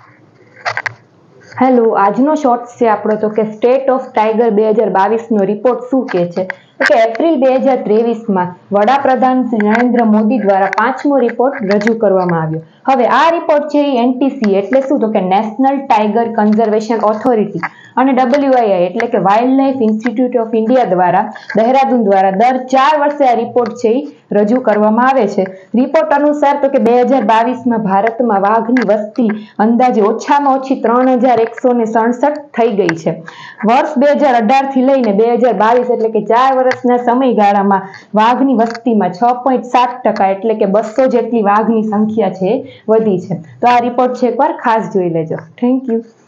Hello, આજનો shorts છે આપણો તો કે સ્ટેટ ઓફ ટાઈગર 2022નો રિપોર્ટ શું કહે છે કે એપ્રિલ 2023માં વડાપ્રધાન શ્રી નરેન્દ્ર મોદી દ્વારા 5મો રિપોર્ટ રજૂ કરવામાં આવ્યો. હવે આ રિપોર્ટ છે એ એનટીસી એટલે શું તો કે નેશનલ ટાઈગર કન્ઝર્વેશન ઓથોરિટી અને WII એટલે કે wild life institute of India દ્વારા દહેરાદૂન દ્વારા દર 4 વર્ષે આ રિપોર્ટ છે એ રજૂ કરવામાં આવે છે. રિપોર્ટ અનુસાર તો કે 2022માં ભારતમાં વાઘની વસ્તી અંદાજે ઓછામાં ઓછી 3167 થઈ ગઈ છે. વર્ષ 2018 થી લઈને 2022 એટલે કે 4 વર્ષના સમયગાળામાં વાઘની વસ્તીમાં 6.7% એટલે કે 200 જેટલી વાઘની સંખ્યા છે વધી છે. તો આ રિપોર્ટ છે એકવાર ખાસ જોઈ લેજો. Thank you.